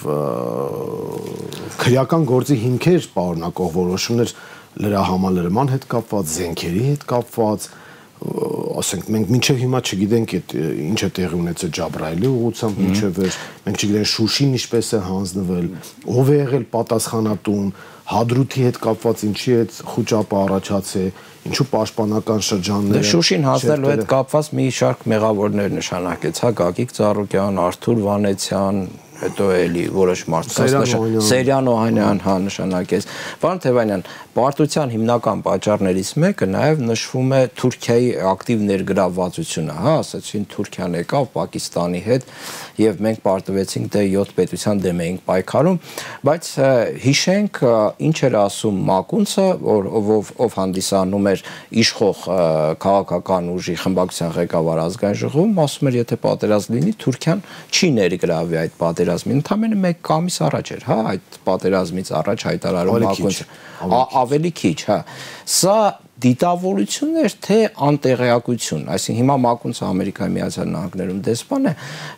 քրեական գործի հիմքեր պարունակող որոշումներ լրահամալրման հետ կապված, զենքերի հետ կապված, ասենք մենք մինչև հիմա չգիտենք այդ ինչ է տեղի ունեցել Ջաբրայելի ուղղությամբ մինչև էր, մենք չգիտենք Շուշին ինչպես է հանձնվել, ով է եղել պատասխանատուն, Հադրութի հետ կապված ինչի է խոճապը առաջացել, ինչու պաշտպանական շրջանները։ Դե Շուշին հանձնելու հետ կապված մի շարք մեղավորներ նշանակեց, հա, Գագիկ Ծառուկյան, Արթուր Վանեցյան, հետո էլի որոշ մարդկանց Սերյան Օհանյան հա նշանակեց։ Պարոն Թևանյան, պարտության հիմնական պատճառներից մեկը նաև նշվում է Թուրքիայի ակտիվ ներգրավվածությունը, հա, ասացին Թուրքիան եկավ Պակիստանի հետ եւ մենք պարտվեցինք դե յոթ պետության դեմ էինք պայքարում, բայց հիշենք ինչ էր ասում Մակունցը, որ ով ով հանդիսանում էր իշխող քաղաքական ուժի խմբակցության ղեկավար ազգային ժողովում, ասում էր եթե պատերազմ լինի Թուրքիան չի ներգրավի այդ պատերազմին, ընդամենը մեկ ամիս առաջ էր, հա, այդ պատերազմից առաջ հայտարարում Մակունցը, ավելի քիչ, հա։ Սա դիտավորություն էր, թե անտեղյակություն, այսինքն հիմա Մակունցը Ամերիկայի Միացյալ Նահանգներում դեսպան է,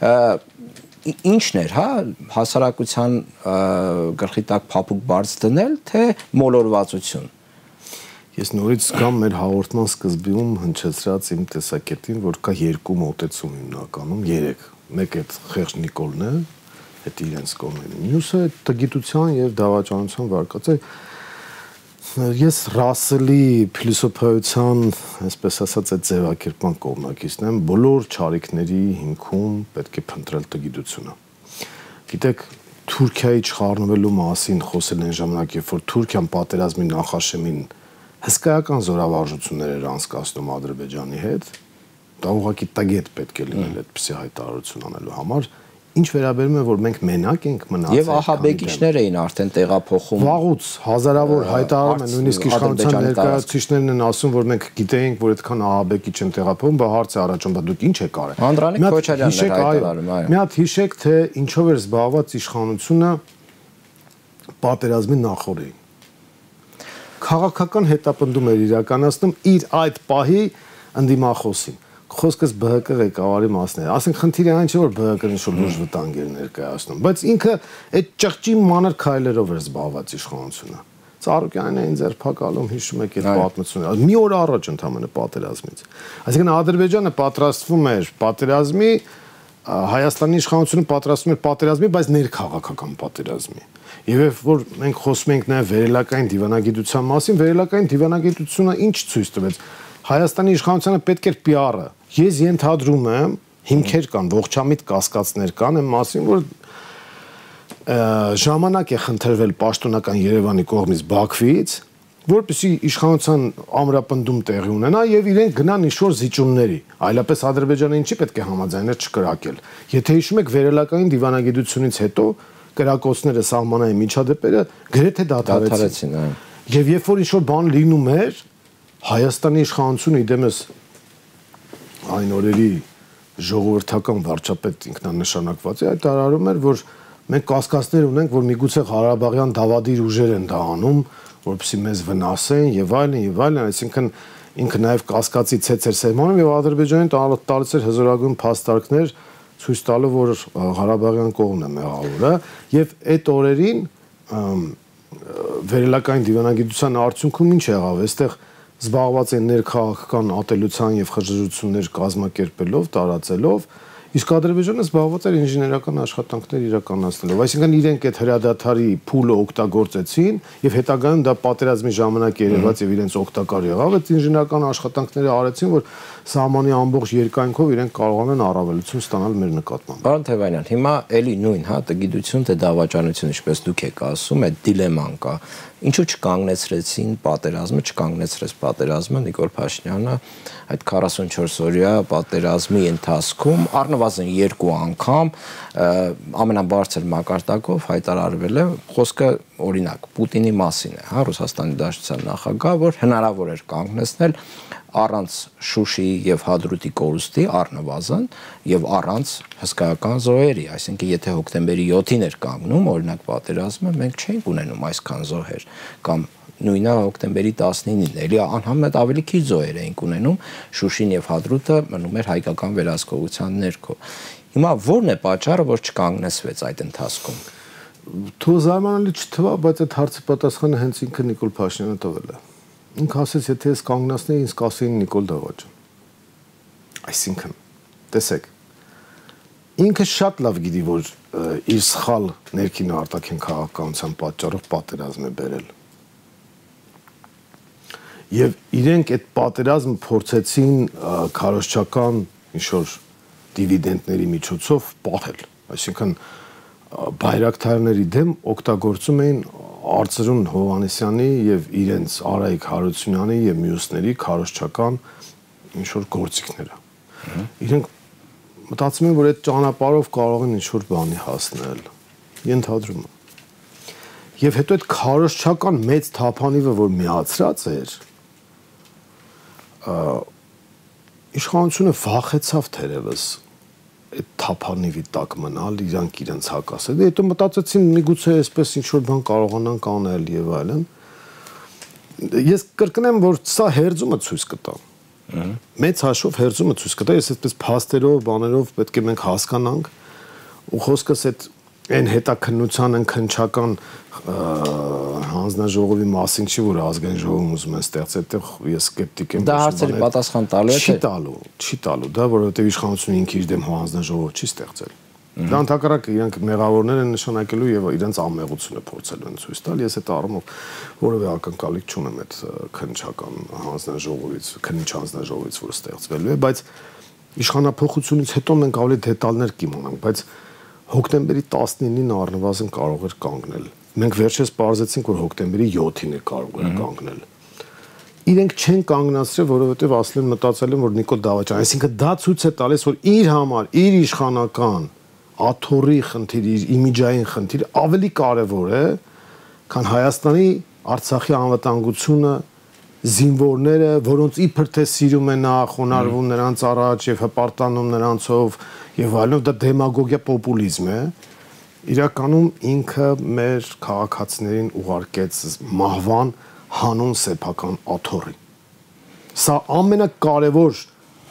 ինչն էր, հա, հասարակության գլխի տակ փափուկ բարձ դնել, թե մոլորվածություն։ Ես նորից կամ մեր հաղորդման սկզբում հնչեցրած իմ տեսակետին, որ կա երկու մոտեցում հիմնականում, երեք, մեկ այդ Խեղճ Նիկոլն է, այդ իրենց կողմն է, մյուսը տգիտության եւ դավաճանության վարկածը։ Ես Ռասելի փիլիսոփայության, այսպես ասած, այդ ձևակերպման կողմնակիցն եմ, բոլոր չարիքների հիմքում պետք է փնտրել տգիտությունը։ Գիտեք, Թուրքիայի չխառնվելու մասին խոսել են ժամանակ, երբ որ Թուրքիան պատերազմի նախաշեմին հսկայական զորավարժություններ էր անցկացնում Ադրբեջանի հետ, դա ուղղակի տագետ պետք է լինել այդպիսի հայտարարություն անելու համար։ Ինչ վերաբերում է, որ մենք մենակ ենք մնացել։ Եվ ահաբեկիչներ էին արդեն տեղափոխում։ Վաղուց հազարավոր հայտարարում են, նույնիսկ իշխանության ներկայացուցիչներն են ասում, որ մենք գիտեինք, որ այդքան ահաբեկիչ են տեղափոխում, բայց հարց է առաջանում, բա դուք ինչ եք արել։ Անդրանիկ Քոչարյանն էր հայտարարում, այո։ Մի հատ հիշեք, թե ինչով էր զբաղված իշխանությունը պատերազմի նախորդին։ Քաղաքական հետապնդում էր իրականացնում իր այդ պահի ընդդիմախոսին։ խոսքս B H K ղեկավարի մասն է։ Ասենք խնդիրը այն չէ որ B H K-ն ինչ-որ լուրջ վտանգ էր ներկայացնում, բայց ինքը այդ ճղճի մանր քայլերով էր զբաղված իշխանությունը։ Ծառուկյանն էին ձերբակալում, հիշում եք այդ պատմությունը։ Մի օր առաջ ընդամենը պատերազմից։ Այսինքն Ադրբեջանը պատրաստվում էր պատերազմի, Հայաստանի իշխանությունը պատրաստվում էր պատերազմի, բայց ներքաղաքական պատերազմի։ Եվ երբ որ մենք խոսում ենք նաև վերելակային դիվանագիտության մասին, վերելակային դիվանագիտությունը ինչ ցույց տվեց։ Հայաստանի իշխանությանը պետք էր P R-ը։ Ես ենթադրում եմ, հիմքեր կան, ողջամիտ կասկածներ կան այն մասին, որ ժամանակ է խնդրվել պաշտոնական Երևանի կողմից Բաքվից, որպեսզի իշխանության ամրապնդում տեղի ունենա եւ իրենք գնան ինչ-որ զիջումների, այլապես Ադրբեջանը ինչի պետք է համաձայներ չկրակել։ Եթե հիշում եք վերելակային դիվանագիտությունից հետո կրակոցները սահմանային միջադեպերը գրեթե դադարեցին։ Եվ երբ որ ինչ-որ բան լինում էր, Հայաստանի իշխանությունը իդեմս այն օրերի ժողովրդական վարչապետ ինքնանշանակված է, այդ արարում էր, որ մենք կասկածներ ունենք, որ միգուցե Ղարաբաղյան դավադիր ուժեր են դա անում, որպեսզի մեզ վնասեն եւ այլն եւ այլն, այսինքն ինքը նաեւ կասկածի ցեց էր սերմանում եւ Ադրբեջանին տալիս էր հզորագույն փաստարկներ ցույց տալու, որ Ղարաբաղյան կողմն է մեղավորը եւ այդ օրերին վերելակային դիվանագիտության արդյունքում ինչ եղավ, այստեղ զբաղված են ներքաղաքական ատելության եւ խժժություններ կազմակերպելով, տարածելով, իսկ Ադրբեջանը զբաղված էր ինժեներական աշխատանքներ իրականացնելով, այսինքն իրենք այդ հրադադարի փուլը օգտագործեցին եւ հետագայում դա պատերազմի ժամանակ երևաց եւ իրենց օգտակար եղավ, այդ ինժեներական աշխատանքները արեցին, որ սահմանի ամբողջ երկայնքով իրենք կարողանան առավելություն ստանալ մեր նկատմամբ։ Պարոն Թևանյան, հիմա էլի նույն, հա, տգիտություն թե դավաճանություն, ինչպես դուք եք ասում, այդ դիլեման կա։ Ինչու չկանգնեցրեցին պատերազմը, չկանգնեցրեց պատերազմը Նիկոլ Փաշինյանը այդ քառասունչորս օրյա պատերազմի ընթացքում առնվազն երկու անգամ ամենաբարձր մակարդակով հայտարարվել է, խոսքը օրինակ Պուտինի մասին է, հա, Ռուսաստանի Դաշնության նախագահ, որ հնարավոր էր կանգնեցնել առանց Շուշիի եւ Հադրութի կորուստի առնվազն եւ առանց հսկայական զոհերի, այսինքն եթե հոկտեմբերի յոթին էր կանգնում օրինակ պատերազմը, մենք չենք ունենում այսքան զոհեր, կամ նույնը հոկտեմբերի տասնինին, էլի անհամեմատ ավելի քիչ զոհեր էինք ունենում, Շուշին եւ Հադրութը մնում էր հայկական վերահսկողության ներքո։ Հիմա ո՞րն է պատճառը, որ չկանգնեցվեց այդ ընթացքում։ Թող զարմանալի չթվա, բայց այդ հարցի պատասխանը հենց ինքը Նիկոլ Փաշինյանը տվել է։ Ինքը ասեց, եթե ես կանգնացնեի, ինձ կասեին Նիկոլ Դավաճան։ Այսինքն, տեսեք, ինքը շատ լավ գիտի, որ իր սխալ ներքին արտաքին քաղաքականության պատճառով պատերազմ է բերել։ Եվ իրենք այդ պատերազմը փորձեցին քարոզչական ինչ-որ դիվիդենդների միջոցով պահել։ Այսինքն բայրակթարների դեմ օգտագործում էին Արծրուն Հովհաննիսյանի եւ իրենց Արայիկ Հարությունյանի եւ մյուսների քարոզչական ինչ-որ գործիքները։ Իրենք մտածում են, որ այդ ճանապարհով կարող են ինչ-որ բանի հասնել։ Ենթադրում եմ։ Եվ հետո այդ քարոզչական մեծ թափանիվը, որ միացրած էր, իշխանությունը վախեցավ թերևս այդ թափանիվի տակ մնալ, իրանք իրենց հակասել։ Հետո մտածեցին միգուցե այսպես ինչ-որ բան կարողանան կանել եւ այլն։ Ես կրկնեմ, որ սա հերձումը ցույց կտա։ Մեծ հաշվով հերձումը ցույց կտա, ես այսպես փաստերով, բաներով պետք է մենք հասկանանք, ու խոսքս այդ այն հետաքննության քնչական հանձնաժողովի մասին չի, որ ազգային ժողովում ուզում են ստեղծել, այդտեղ ես սկեպտիկ եմ։ Դա հարցերի պատասխան տալու է, չի տալու, չի տալու, դա որովհետև իշխանությունը ինքը իր դեմ հանձնաժողով չի ստեղծել։ Դա ընդհակառակը իրենք մեղավորներ են նշանակելու եւ իրենց անմեղությունը փորձելու են ցույց տալ։ Ես այդ առումով որևէ ակնկալիք չունեմ այդ քնչական հանձնաժողովից, քննիչ հանձնաժողովից, որ ստեղծվելու է, բայց իշխանափոխությունից հետո մենք ավելի դետալներ կիմանանք, բայց հոկտեմբերի տասնինին առնվազն կարող էր կանգնել։ Մենք վերջերս պարզեցինք, որ հոկտեմբերի յոթին է կարող էր կանգնել։ Իրենք չեն կանգնացրել, որովհետև ասել են մտածել են, որ Նիկոլ Դավաճան, այսինքն դա ցույց է տալիս, որ իր համար, իր իշխանական աթոռի խնդիրը, իր իմիջային խնդիրը ավելի կարևոր է, քան Հայաստանի Արցախի անվտանգությունը, զինվորները, որոնց իբր թե սիրում է նա, խոնարհվում նրանց առաջ եւ հպարտանում նրանցով եւ այլն, դա դեմագոգիա, պոպուլիզմ է։ Իրականում ինքը մեր քաղաքացիներին ուղարկեց մահվան հանուն սեփական աթոռի։ Սա ամենակարևոր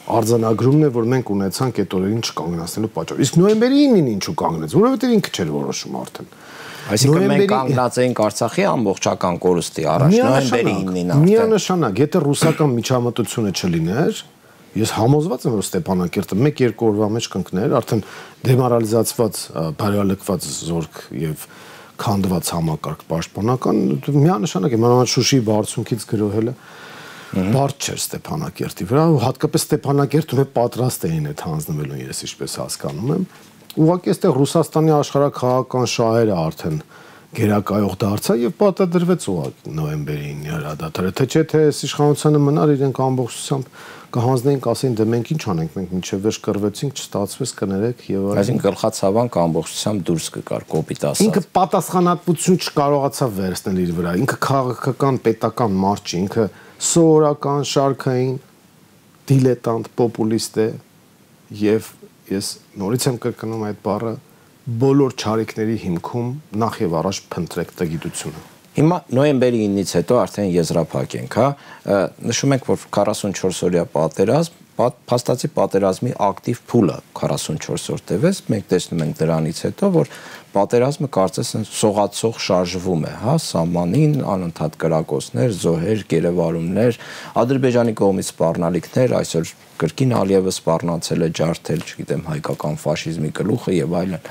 արձանագրումն է, որ մենք ունեցանք այդ օրերին չկանգնացնելու պատճառ։ Իսկ նոյեմբերի ինին ինչու կանգնեց, որովհետև ինքը չէր որոշում արդեն։ Այսինքն մենք կանգնած էինք Արցախի ամբողջական կորստի առաջ նոյեմբերի ինին արդեն։ Միանշանակ, եթե ռուսական միջամտությունը չլիներ, ես համոզված եմ, որ Ստեփանակերտը մեկ-երկու օրվա մեջ կընկներ, արդեն դեմորալիզացված, բարոյալքված զորք եւ քանդված համակարգ պաշտպանական միանշանակ է, մանավանդ Շուշիի բարձունքից գրոհելը բարդ չէր Ստեփանակերտի վրա, հատկապես Ստեփանակերտում է պատրաստ էին այդ հանձնվելուն, ես ինչպես հասկանում եմ։ Ուղղակի այստեղ Ռուսաստանի աշխարհաքաղաքական շահերը արդեն գերակայող դարձա եւ պատադրվեց ուղղակի նոյեմբերի ինի հրադադարը, թե չէ թե այս իշխանությունը մնար իրենք ամբողջությամբ կհանձնեին, կասեին դե մենք ինչ անենք, մենք մինչև վերջ կռվեցինք, չստացվեց, կներեք եւ այլն։ Այսինքն գլխացավանք ամբողջությամբ դուրս կգար կոպիտ ասած։ Ինքը պատասխանատվություն չկարողացավ վերցնել իր վրա, ինքը քաղաքական պետական մարդ չի, ինքը սովորական շարքային դիլետանտ պոպուլիստ է եւ ես նորից եմ կրկնում այդ բառը բոլոր չարիքների հիմքում նախ եւ առաջ փնտրեք տգիտությունը։ Հիմա նոյեմբերի ինից հետո արդեն եզրափակ ենք, հա, նշում ենք, որ քառասունչորս օրյա պատերազմ, փաստացի պատերազմի ակտիվ փուլը քառասունչորս օր տևեց, մենք տեսնում ենք դրանից հետո, որ պատերազմը կարծես սողացող շարժվում է, հա, սահմանին անընդհատ կրակոցներ, զոհեր, գերեվարումներ, Ադրբեջանի կողմից սպառնալիքներ, այսօր կրկին Ալիևը սպառնացել է ջարդել, չգիտեմ, հայկական ֆաշիզմի գլուխը եւ այլն։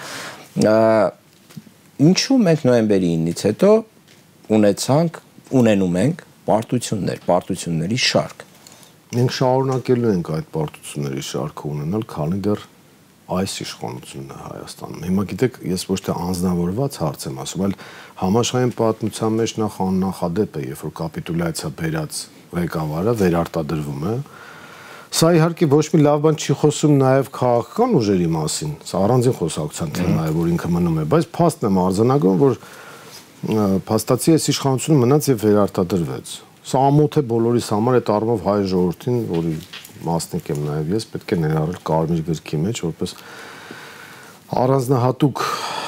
Ինչու մենք նոյեմբերի ինից հետո ունեցանք, ունենում ենք պարտություններ, պարտությունների շարք։ Մենք շարունակելու ենք այդ պարտությունների շարքը ունենալ, քանի դեռ այս իշխանությունն է Հայաստանում։ Հիմա գիտեք, ես ոչ թե անձնավորված հարց եմ ասում, այլ համաշխարհային պատմության մեջ նախ աննախադեպ է, երբ որ կապիտուլյացիա բերած ղեկավարը վերարտադրվում է։ Սա իհարկե ոչ մի լավ բան չի խոսում նաև քաղաքական ուժերի մասին, սա առանձին խոսակցության թեմա է, որ ինքը մնում է, բայց փաստն եմ արձանագրում, որ փաստացի այս իշխանությունը մնաց եւ վերարտադրվեց։ Սա ամոթ է բոլորիս համար, այդ առումով հայ ժողովրդին, որի մասնիկ եմ նաև ես, պետք է ներառել կարմիր գրքի մեջ, որպես առանձնահատուկ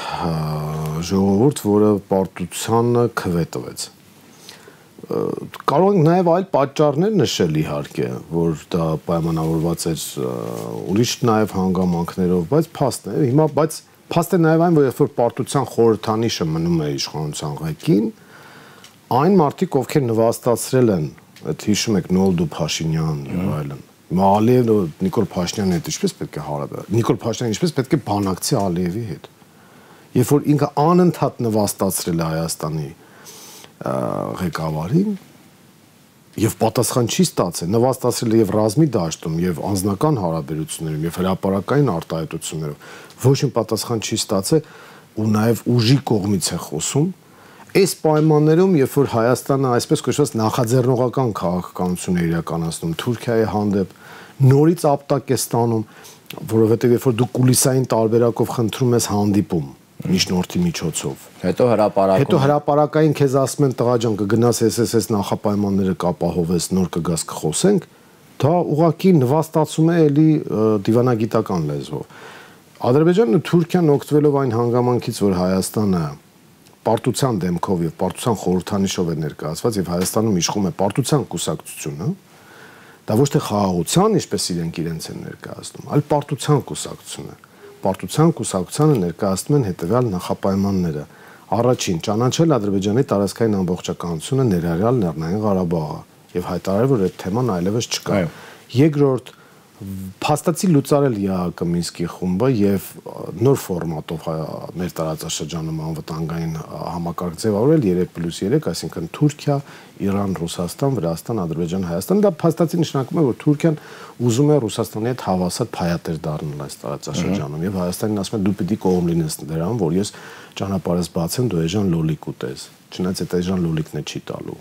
ժողովուրդ, որը պարտությանը քվե տվեց։ Կարող ենք նաև այլ պատճառներ նշել իհարկե, որ դա պայմանավորված էր ուրիշ նաև հանգամանքներով, բայց փաստ է, հիմա բայց փաստ է նաև այն, որ երբ որ պարտության խորհրդանիշը մնում է իշխանության ղեկին, այն մարդիկ, ովքեր նվաստացրել են, այդ հիշում եք Նոլդու Փաշինյան եւ այլն։ Հիմա Ալիևը Նիկոլ Փաշինյանի հետ ինչպես պետք է հարաբերել։ Նիկոլ Փաշինյանը ինչպես պետք է բանակցի Ալիևի հետ։ Երբ որ ինքը անընդհատ նվաստացրել է Հայաստանի ղեկավարին եւ պատասխան չի ստացել, նվաստացրել եւ ռազմի դաշտում եւ անձնական հարաբերություններում եւ հրապարակային արտահայտություններով ոչ մի պատասխան չի ստացել ու նաեւ ուժի կողմից է խոսում։ Այս պայմաններում, երբ որ Հայաստանը այսպես կոչված նախաձեռնողական քաղաքականություն է իրականացնում Թուրքիայի հանդեպ, նորից ապտակ է ստանում, որովհետեւ երբ որ դու կուլիսային տարբերակով խնդրում ես հանդիպում միջնորդի միջոցով, հետո հրապարակում, հետո հրապարակային քեզ ասում են տղա ջան կգնաս էս էս էս նախապայմանները կապահովես, նոր կգաս կխոսենք, դա ուղղակի նվաստացում է էլի դիվանագիտական լեզվով։ Ադրբեջանն ու Թուրքիան օգտվելով այն հանգամանքից, որ Հայաստանը պարտության դեմքով եւ պարտության խորհրդանիշով է ներկայացված եւ Հայաստանում իշխում է պարտության կուսակցությունը, դա ոչ թե խաղաղության, ինչպես իրենք իրենց են ներկայացնում, այլ պարտության կուսակցությունը։ Պարտության կուսակցությանը ներկայացնում են հետեւյալ նախապայմանները. առաջին, ճանաչել Ադրբեջանի տարածքային ամբողջականությունը, ներառյալ Լեռնային Ղարաբաղը եւ հայտարարել, որ այդ թեման այլևս չկա։ Երկրորդ, փաստացի լուծարել ԵԱՀԿ Մինսկի խումբը եւ նոր ֆորմատով մեր տարածաշրջանում անվտանգային համակարգ ձևավորել երեք պլյուս երեք, այսինքն Թուրքիա, Իրան, Ռուսաստան, Վրաստան, Ադրբեջան, Հայաստան։ Դա փաստացի նշանակում է, որ Թուրքիան ուզում է Ռուսաստանի հետ հավասար փայատեր դառնալ այս տարածաշրջանում եւ Հայաստանին ասում է դու պիտի կողմ լինես դրան, որ ես ճանապարհս բացեմ, դու այժմ լոլիկ ուտես։ Չնայած այդ այժմ լոլիկն է չի տալու։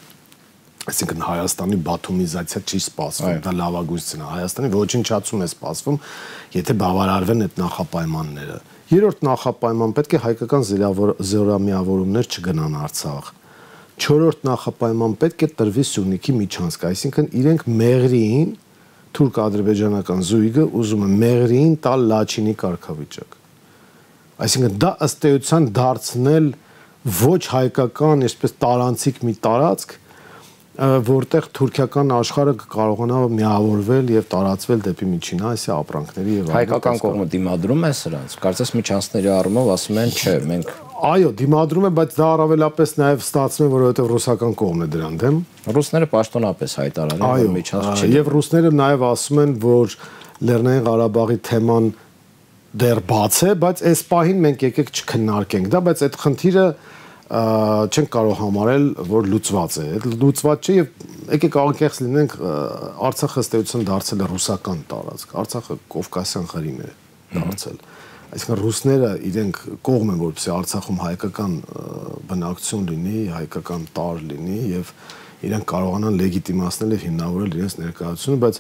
Այսինքն Հայաստանի բաթումիզացիա չի սպասվում, դա լավագույն սցենար։ Հայաստանի ոչնչացում է սպասվում, եթե բավարարվեն այդ նախապայմանները։ Երրորդ նախապայման պետք է հայկական զորամիավորումներ չգնան Արցախ։ Չորրորդ նախապայման պետք է տրվի Սյունիքի միջանցք, այսինքն իրենք Մեղրիին, թուրք-ադրբեջանական զույգը ուզում է Մեղրիին տալ Լաչինի կարգավիճակ։ Այսինքն դա ըստ էության դարձնել ոչ հայկական, այսպես տարանցիկ մի տարածք, որտեղ թուրքական աշխարհը կարողանա միավորվել եւ տարածվել դեպի Միջին Ասիա ապրանքների եւ հայկական կողմը դիմադրում է սրանց։ Կարծես միջանցքների առումով ասում են, չէ, մենք այո, դիմադրում է, բայց դա առավելապես նաեւ ստացվում է, որովհետեւ ռուսական կողմն է դրան դեմ։ Ռուսները պաշտոնապես հայտարարել են, որ միջանցք չի։ Եվ ռուսները նաեւ ասում են, որ Լեռնային Ղարաբաղի թեման դեռ բաց է, բայց այս պահին մենք եկեք չքննարկենք դա, բայց այդ խնդիրը չենք կարող համարել, որ լուծված է։ Այդ լուծված չէ եւ եկեք անկեղծ լինենք, Արցախը ըստ էության դարձել է ռուսական տարածք։ Արցախը Կովկասյան Ղրիմ է դարձել։ Այսինքն ռուսները իրենք կողմ են, որպեսզի Արցախում հայկական բնակչություն լինի, հայկական տար լինի եւ իրենք կարողանան լեգիտիմացնել եւ հիմնավորել իրենց ներկայությունը, բայց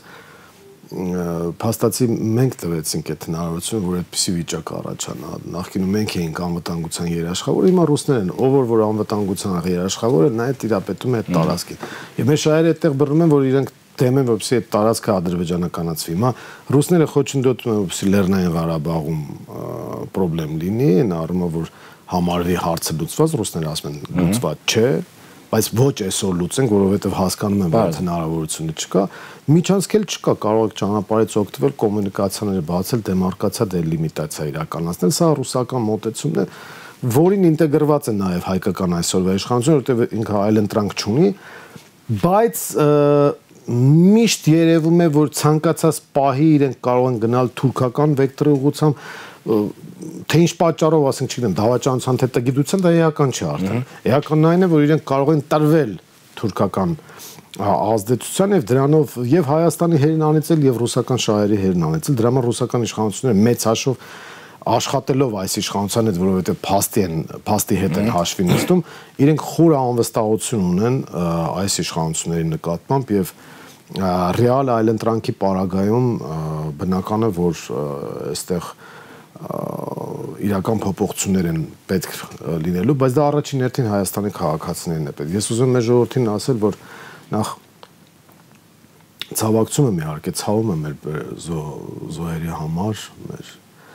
փաստացի մենք տվեցինք այդ հնարավորությունը, որ այդպիսի վիճակ առաջանա։ Նախկինում մենք էինք անվտանգության երաշխավորը, հիմա ռուսներն են, ով որ անվտանգության երաշխավորը, նա է տիրապետում է այդ տարածքին։ Եվ մեր շահերը այդտեղ բռնում են, որ իրենք դեմ են, որպեսզի այդ տարածքը ադրբեջանականացվի։ Հիմա ռուսները խոչընդոտում են, որպեսզի Լեռնային Ղարաբաղում խնդրեմ լինի, այն առումով որ համարվի հարցը լուծված, ռուսները ասում են լուծված չէ, բայց ոչ այսօր լուծենք, որովհետև հասկանում են, որ հնարավորությունը չկա, միջանցքել չկա, կարող եք ճանապարհից օգտվել, կոմունիկացիաները բացել, դեմարկացիա, դելիմիտացիա իրականացնել, սա ռուսական մոտեցումն է, որին ինտեգրված է նաև հայկական այսօրվա իշխանությունը, որովհետև ինքը այլ ընտրանք չունի, բայց միշտ երևում է, որ ցանկացած պահի իրենք կարող են գնալ թուրքական վեկտորի ուղղությամբ, թե ինչ պատճառով, ասենք, չգիտեմ, դավաճանության թե տգիտության, դա էական չի արդեն։ Էականն այն է, որ իրենք կարող են տրվել թուրքական ազդեցության եւ դրանով եւ Հայաստանի հերին անիծել եւ ռուսական շահերի հերին անիծել։ Դրա համար ռուսական իշխանությունները մեծ հաշվով աշխատելով այս իշխանության հետ, որովհետեւ փաստի են, փաստի հետ են հաշվի նստում, իրենք խոր անվստահություն ունեն այս իշխանությունների նկատմամբ եւ ռեալ այլընտրանքի պարագայում բնական է, որ այստեղ իրական փոփոխություններ են պետք լինելու, բայց դա առաջին հերթին Հայաստանի քաղաքացիներն է պետք։ Ես ուզում եմ մեր ժողովրդին ասել, որ նախ ցավակցում եմ իհարկե, ցավում եմ մեր զոհերի համար, մեր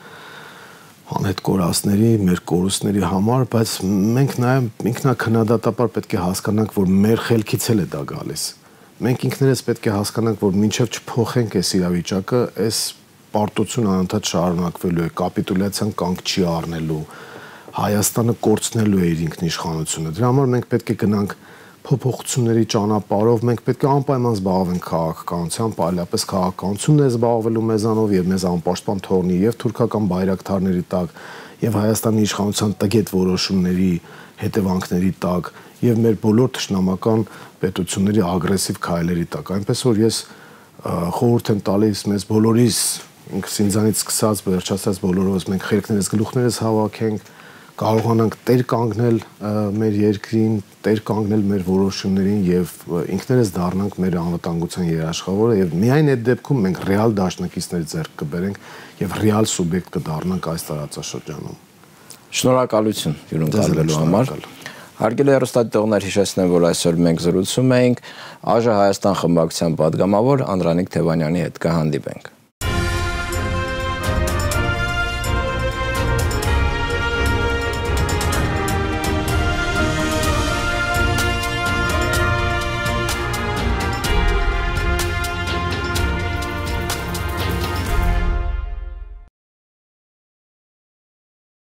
անհետ կորածների, մեր կորուստների համար, բայց մենք նաև ինքնակնադատաբար պետք է հասկանանք, որ մեր խելքից էլ է դա գալիս։ Մենք ինքներս պետք է հասկանանք, որ մինչև չփոխենք այս իրավիճակը, այս պարտությունը անընդհատ շարունակվելու է, կապիտուլյացիան կանգ չի առնելու, Հայաստանը կորցնելու է իր ինքնիշխանությունը։ Դրա համար մենք պետք է գնանք փոփոխությունների ճանապարհով, մենք պետք է անպայման զբաղվենք քաղաքականությամբ, այլապես քաղաքականությունն է զբաղվելու մեզանով եւ մեզ անպաշտպան թողնի եւ թուրքական բայրակթարների տակ, եւ Հայաստանի իշխանության տգետ որոշումների հետևանքների տակ, եւ մեր բոլոր թշնամական պետությունների ագրեսիվ քայլերի տակ։ Այնպես որ ես խորհուրդ եմ տալիս մեզ բոլորիս, ինքս ինձանից սկսած, վերջացած բոլորովս մենք խելքներս գլուխներս հավաքենք, կարողանանք տեր կանգնել մեր երկրին, տեր կանգնել մեր որոշումներին եւ ինքներս դառնանք մեր անվտանգության երաշխավորը եւ միայն այդ դեպքում մենք ռեալ դաշնակիցներ ձեռք կբերենք եւ ռեալ սուբյեկտ կդառնանք այս տարածաշրջանում։ Շնորհակալություն հյուրընկալվելու համար։ Հարգելի հեռուստադիտողներ, հիշեցնեմ, որ այսօր մենք զրուցում էինք ԱԺ Հայաստան խմբակցության պատգամավոր Անդրանիկ Թևանյանի հետ։ Կհանդիպենք։